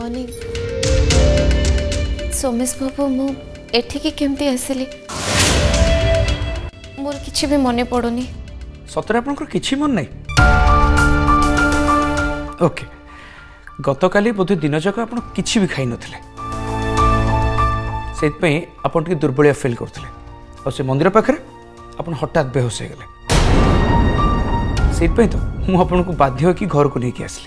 morning Somesh बाबू मु एठिकी केमती आसिली मोर किछि भी मने पड़ुनी सतरे आपनकर किछि मन नहीं ओके गतकाली बोधे दिन जाक आप किछि भी खाई नथिले सेतपई आपन टिके दुर्बलिया फील करथिले और से मंदिर पाखरे आपन हठात बेहोश हो गले सेतपई तो मु आपन को बाध्य कि घर को लेके आसली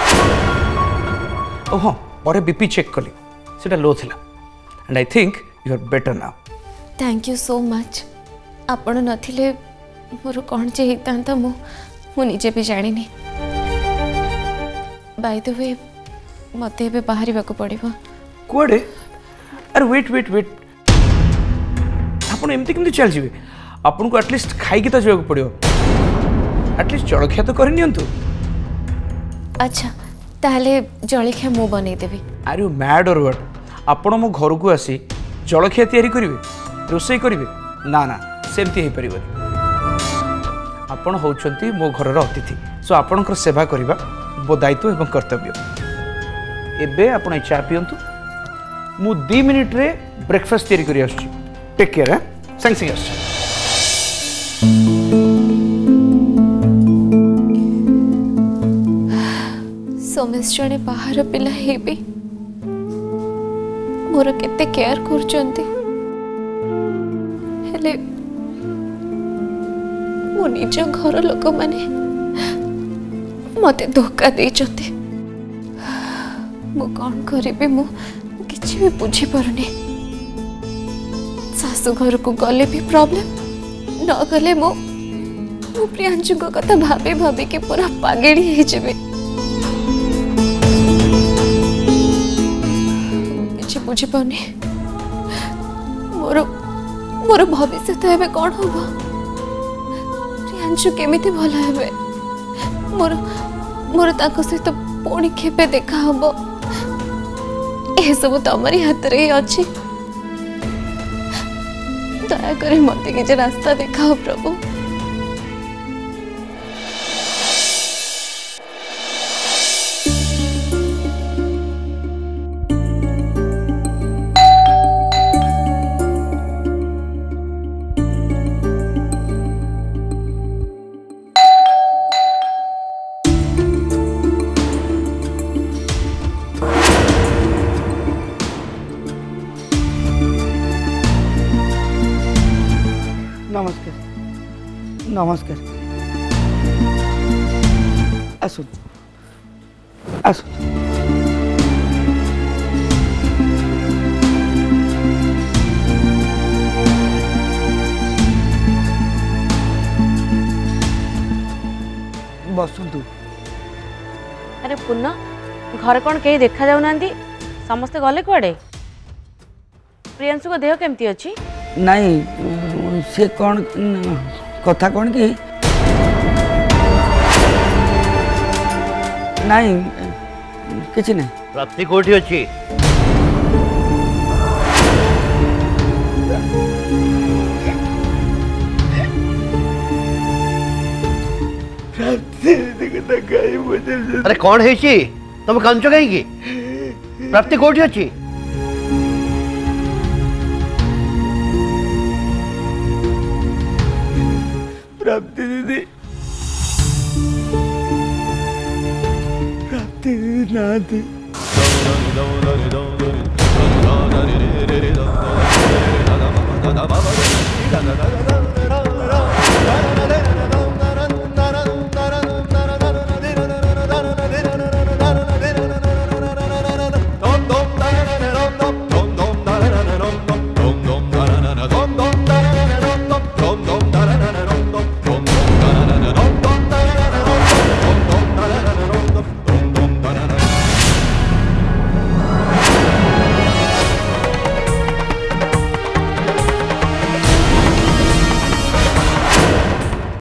ओ हां परे बीपी चेक कली सेटा लो थिला and I think you are better now thank you so much आपण नथिले मोर कौन जे हितांता मु निजे भी जानिनी बाय द वे मते बे बाहरी बाको पड़िबो कोडे अरे वेट वेट वेट आपण एमती किंतु चल जिवे आपण को एटलीस्ट खाई के त जेको पड़ियो एटलीस्ट जलखिया तो करि नियंतु अच्छा ताले जलखिया मु बनै देबी are you mad or what आपण मो घर को आसी जलखिया तयारी करिवे रोसई करिवे ना ना सेमती हे परिबनी आपण होउछंती मो घर रो अतिथि सो आपणकर सेवा करिबा मो दायित्व एवं कर्तव्य एबे आपण चा पियंतु मु 2 मिनिट रे ब्रेकफास्ट तयारी करि आछी टेक केयर संग संग आछी सोमेश जने बाहर पिला हे भी मोर केते केयर करचंती हेले मो निज घर लोक माने मते धोखा देइचंती मु कौन करिबे मु किछि भी बुझी परने सासु घर को गले भी प्रॉब्लम न गले मो प्रियांशु को कथा भाबे भाबे के पूरा पागेड़ी हे जेबे किछि बुझी परने मोर मोर भविष्य तो एबे कोन होबो प्रियांशु केमिति भला हेबे मोर मोर ताको सहित पुणी केबे देखा हबो ए सब तमरी हाथ रे अछि दया करे मते के रास्ता देखाओ प्रभु नमस्कार नमस्कार आसुन आसुन बसंतु अरे पुन्ना घर कौन कहीं देखा जाऊ ना समस्ते गले कुआडे प्रियांशु को देह केमती अच्छी नहीं से कौन कथा कौन कि नहीं किसी नहीं प्राप्ति कोठी अच्छी अरे कौन है तुम कांच कहीं प्राप्ति कोठी अच्छी प्राप्ति दीदी प्राप्ति दीदी ना थी